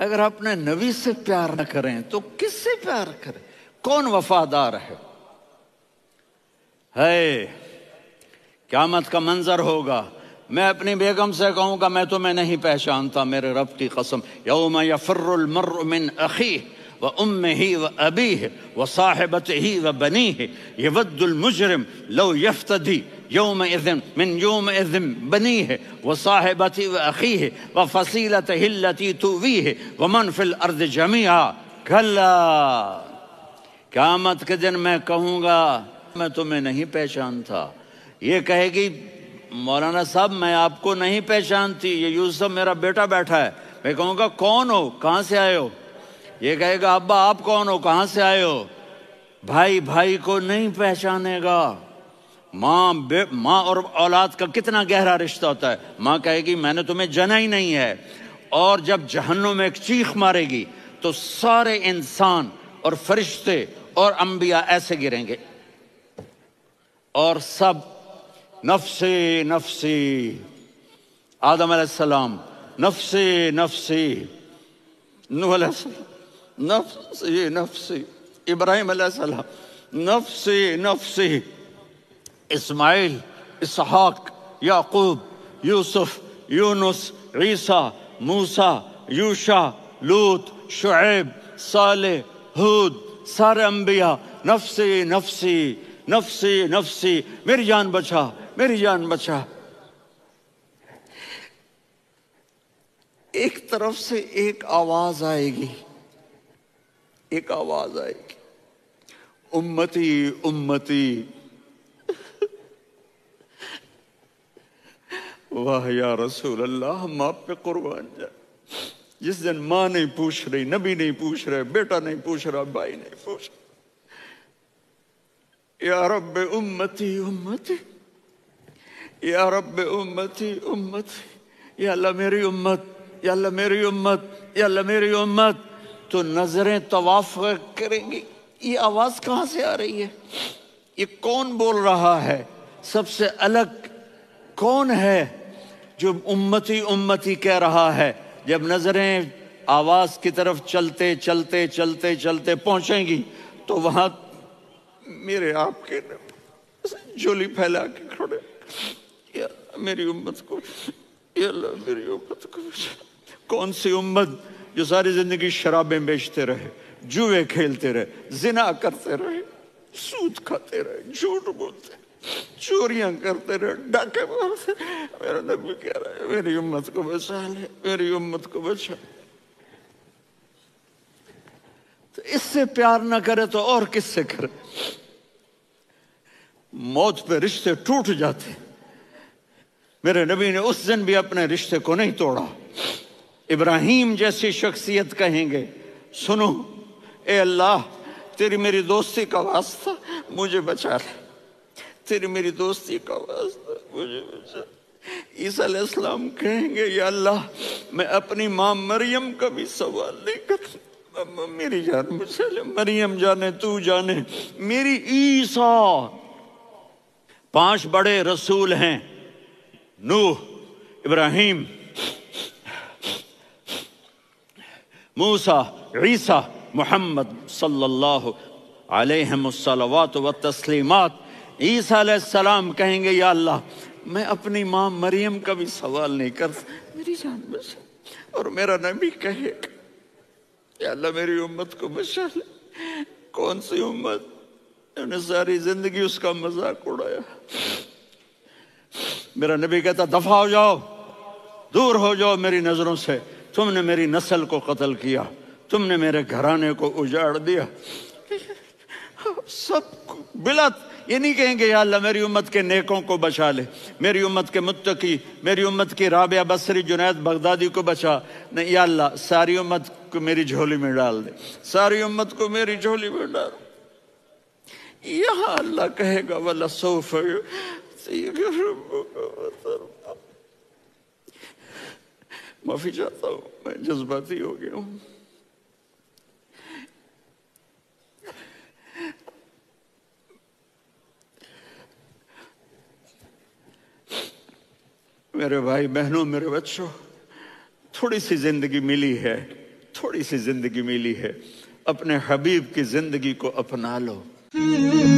اگر اپنے نبی سے پیار نہ کریں تو کس سے پیار کریں؟ کون وفادار ہے؟ قیامت کا منظر ہوگا، میں اپنی بیگم سے کہوں گا میں تمہیں نہیں پہچانتا، میرے رب کی قسم، یوم یفر المرء من اخیہ وامہ وابیہ وصاحبتہ وبنیہ یود المجرم لو یفتدی یومئذ من یومئذ بنیہ وصاحبتہ واخیہ وفصیلتہ التی تؤویہ ومن فی الارض جمیعا کلا، قیامت کے دن میں کہوں گا میں تمہیں نہیں پہچانتا، یہ کہے گی مولانا صاحب میں آپ کو نہیں پہچانتی، یہ یوسف میرا بیٹا بیٹھا ہے، میں کہوں گا کون ہو، کہاں سے آئے ہو؟ یہ کہے گا ابا آپ کون ہو، کہاں سے آئے ہو؟ بھائی بھائی کو نہیں پہچانے گا۔ ماں اور اولاد کا کتنا گہرا رشتہ ہوتا ہے، ماں کہے گی میں نے تمہیں جنا ہی نہیں ہے، اور جب جہنم میں ایک چیخ مارے گی تو سارے انسان اور فرشتے اور انبیاء ایسے گریں گے اور سب نفسی نفسی، آدم علیہ السلام نفسی نفسی، نوح علیہ السلام نفسی نفسی، ابراہیم علیہ السلام نفسی نفسی، اسماعیل، اسحاق، یعقوب، یوسف، یونس، عیسیٰ، موسیٰ، یوشع، لوط، شعیب، صالح، ہود، سارے انبیاء نفسی نفسی نفسی نفسی، میری جان بچا میری جان بچا۔ ایک طرف سے ایک آواز آئے گی، ایک آواز آئے گی، امتی امتی، واہ یا رسول اللہ ہم آپ پہ قربان جائیں۔ جس دن ماں نہیں پوچھ رہی، نبی نہیں پوچھ رہے، بیٹا نہیں پوچھ رہا، بھائی نہیں پوچھ رہا، یا رب امتی امتی، یا رب امتی امتی، یا اللہ میری امت، یا اللہ میری امت، یا اللہ میری امت، تو نظریں طواف کریں گی، یہ آواز کہاں سے آ رہی ہے؟ یہ کون بول رہا ہے؟ سب سے الگ کون ہے جو امتی امتی کہہ رہا ہے؟ جب نظریں آواز کی طرف چلتے چلتے چلتے چلتے پہنچیں گی تو وہاں میرے آپ کے جھولی پھیلا کے کھڑے، یا میری امت کو، یا اللہ میری امت کو۔ کون سی امت جو ساری زندگی شرابیں بیچتے رہے، جوئے کھیلتے رہے، زنا کرتے رہے، سود کھاتے رہے، جھوٹ بولتے، چوریاں کرتے رہے، ڈاکے مارتے، میرا نبی کہہ رہا ہے میری امت کو بچا لے، میری امت کو بچا۔ تو اس سے پیار نہ کرے تو اور کس سے کرے؟ موت پہ رشتے ٹوٹ جاتے، میرے نبی نے اس دن بھی اپنے رشتے کو نہیں توڑا۔ ابراہیم جیسی شخصیت کہیں گے سنو اے اللہ تیری میری دوستی کا واسطہ مجھے بچا لے، تیری میری دوستی کا واسطہ مجھے بچا۔ عیسیٰ علیہ السلام کہیں گے یا اللہ میں اپنی ماں مریم کا بھی سوال نہیں کرتا، میری جان بچا لے، مریم جانے تو جانے میری عیسیٰ۔ 5 بڑے رسول ہیں، نوح، ابراہیم، موسیٰ، عیسیٰ، محمد صلی اللہ علیہ الصلوات والتسلیمات۔ عیسیٰ علیہ السلام کہیں گے یا اللہ میں اپنی ماں مریم کا بھی سوال نہیں کرتا، میری جان بچا۔ اور میرا نبی کہے گا یا اللہ میری امت کو بچا لے۔ کون سی امت؟ انہوں نے ساری زندگی اس کا مذاق اڑایا۔ میرا نبی کہتا دفع ہو جاؤ، دور ہو جاؤ میری نظروں سے، تم نے میری نسل کو قتل کیا، تم نے میرے گھرانے کو اجاڑ دیا۔ سب بلا یہ نہیں کہیں گے یا اللہ میری امت کے نیکوں کو بچا لے، میری امت کے متقی، میری امت کی رابعہ بصری، جنید بغدادی کو بچا، نہیں یا اللہ ساری امت کو میری جھولی میں ڈال دے، ساری امت کو میری جھولی میں ڈال۔ یہاں اللہ کہے گا وَلَسَوْفَ يُعْطِيكَ رَبُّكَ فَتَرْضَىٰ۔ معافی چاہتا ہوں میں جذباتی ہو گیا ہوں۔ میرے بھائی بہنوں، میرے بچوں، تھوڑی سی زندگی ملی ہے، تھوڑی سی زندگی ملی ہے، اپنے حبیب کی زندگی کو اپنا لو۔